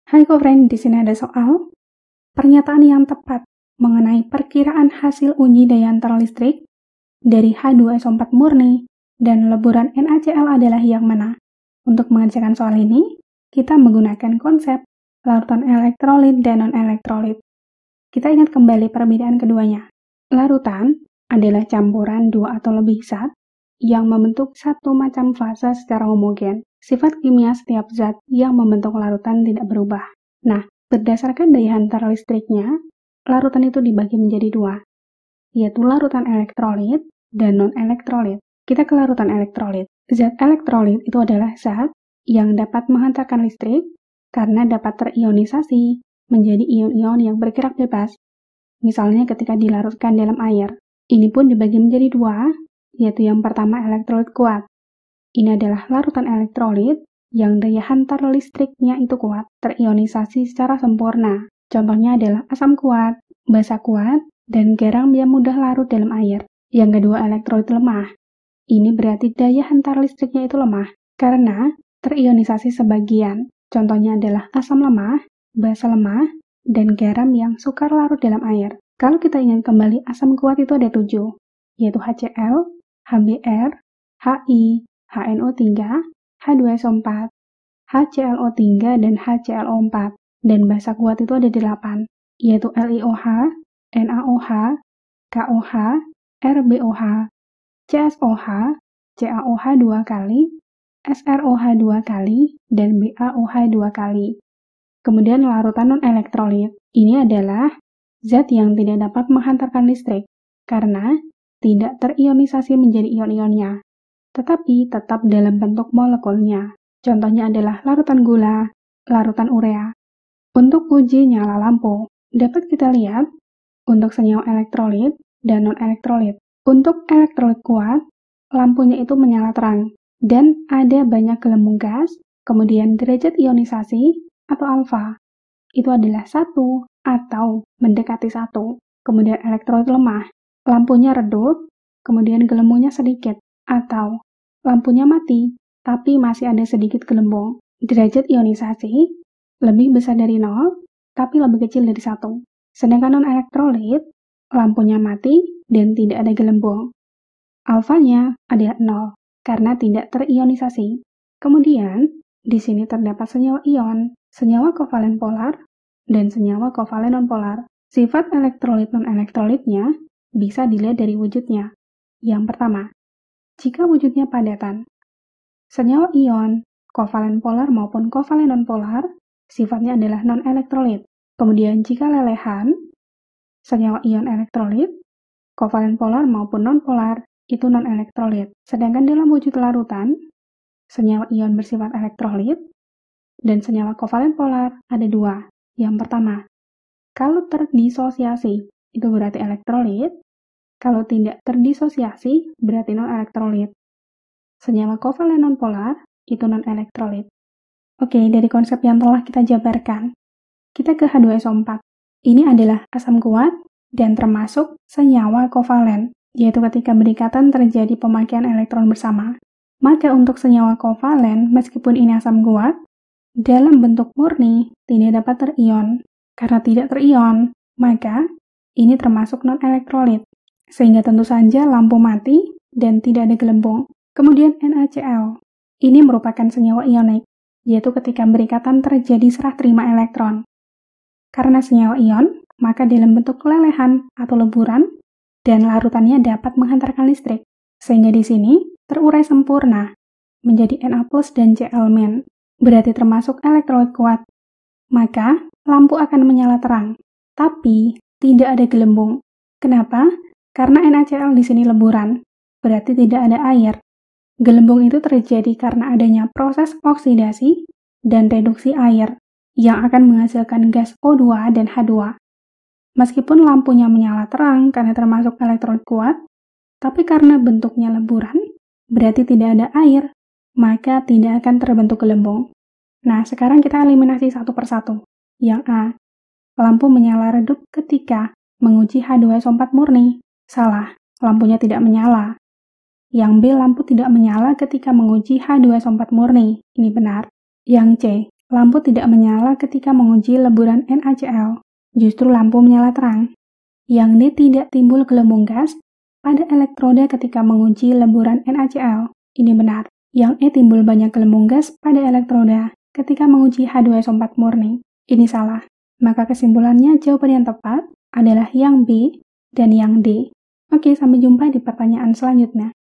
Hai co-friend, di sini ada soal pernyataan yang tepat mengenai perkiraan hasil uji daya antar listrik dari H2SO4 murni dan leburan NaCl adalah yang mana? Untuk mengerjakan soal ini, kita menggunakan konsep larutan elektrolit dan non-elektrolit. Kita ingat kembali perbedaan keduanya. Larutan adalah campuran dua atau lebih zat yang membentuk satu macam fase secara homogen. Sifat kimia setiap zat yang membentuk larutan tidak berubah. Nah, berdasarkan daya hantar listriknya, larutan itu dibagi menjadi dua, yaitu larutan elektrolit dan non-elektrolit. Kita ke larutan elektrolit. Zat elektrolit itu adalah zat yang dapat menghantarkan listrik karena dapat terionisasi menjadi ion-ion yang bergerak bebas. Misalnya ketika dilarutkan dalam air. Ini pun dibagi menjadi dua, yaitu yang pertama elektrolit kuat. Ini adalah larutan elektrolit yang daya hantar listriknya itu kuat, terionisasi secara sempurna. Contohnya adalah asam kuat, basa kuat, dan garam yang mudah larut dalam air. Yang kedua elektrolit lemah. Ini berarti daya hantar listriknya itu lemah, karena terionisasi sebagian. Contohnya adalah asam lemah, basa lemah, dan garam yang sukar larut dalam air. Kalau kita ingin kembali asam kuat itu ada 7, yaitu HCl, HBr, Hi, HNO3, H2SO4, HClO3, dan HClO4. Dan basa kuat itu ada 8, yaitu LiOH, NaOH, KOH, RbOH, CSOH, CaOH 2 kali, SrOH 2 kali, dan BaOH 2 kali. Kemudian larutan non-elektrolit. Ini adalah zat yang tidak dapat menghantarkan listrik karena tidak terionisasi menjadi ion-ionnya, tetapi tetap dalam bentuk molekulnya. Contohnya adalah larutan gula, larutan urea. Untuk uji nyala lampu, dapat kita lihat untuk senyawa elektrolit dan non-elektrolit. Untuk elektrolit kuat, lampunya itu menyala terang dan ada banyak gelembung gas, kemudian derajat ionisasi atau alfa itu adalah 1 atau mendekati 1. Kemudian elektrolit lemah, lampunya redup, kemudian gelembungnya sedikit, atau lampunya mati, tapi masih ada sedikit gelembung. Derajat ionisasi lebih besar dari 0, tapi lebih kecil dari 1. Sedangkan non-elektrolit, lampunya mati dan tidak ada gelembung. Alfanya adalah 0, karena tidak terionisasi. Kemudian, di sini terdapat senyawa ion, senyawa kovalen polar, dan senyawa kovalen nonpolar. Sifat elektrolit non-elektrolitnya bisa dilihat dari wujudnya. Yang pertama, jika wujudnya padatan, senyawa ion, kovalen polar maupun kovalen nonpolar, sifatnya adalah non-elektrolit. Kemudian jika lelehan, senyawa ion elektrolit, kovalen polar maupun nonpolar, itu non-elektrolit. Sedangkan dalam wujud larutan, senyawa ion bersifat elektrolit, dan senyawa kovalen polar ada 2. Yang pertama, kalau terdisosiasi, itu berarti elektrolit. Kalau tidak terdisosiasi, berarti non-elektrolit. Senyawa kovalen nonpolar, itu non-elektrolit. Oke, dari konsep yang telah kita jabarkan, kita ke H2SO4. Ini adalah asam kuat dan termasuk senyawa kovalen, yaitu ketika berikatan terjadi pemakaian elektron bersama. Maka untuk senyawa kovalen, meskipun ini asam kuat, dalam bentuk murni tidak dapat terion. Karena tidak terion, maka ini termasuk non-elektrolit, sehingga tentu saja lampu mati dan tidak ada gelembung. Kemudian NaCl, ini merupakan senyawa ionik, yaitu ketika berikatan terjadi serah terima elektron. Karena senyawa ion, maka dalam bentuk lelehan atau leburan, dan larutannya dapat menghantarkan listrik, sehingga di sini terurai sempurna menjadi Na+ dan Cl-. Berarti termasuk elektrolit kuat. Maka lampu akan menyala terang, tapi tidak ada gelembung. Kenapa? Karena NaCl di sini leburan, berarti tidak ada air. Gelembung itu terjadi karena adanya proses oksidasi dan reduksi air yang akan menghasilkan gas O2 dan H2. Meskipun lampunya menyala terang karena termasuk elektrolit kuat, tapi karena bentuknya leburan, berarti tidak ada air, maka tidak akan terbentuk gelembung. Nah, sekarang kita eliminasi satu persatu. Yang A, lampu menyala redup ketika menguji H2SO4 murni. Salah, lampunya tidak menyala. Yang B, lampu tidak menyala ketika menguji H2SO4 murni. Ini benar. Yang C, lampu tidak menyala ketika menguji leburan NaCl. Justru lampu menyala terang. Yang D, tidak timbul gelembung gas pada elektroda ketika menguji leburan NaCl. Ini benar. Yang E, timbul banyak gelembung gas pada elektroda ketika menguji H2SO4 murni. Ini salah. Maka kesimpulannya jawaban yang tepat adalah yang B dan yang D. Oke, sampai jumpa di pertanyaan selanjutnya.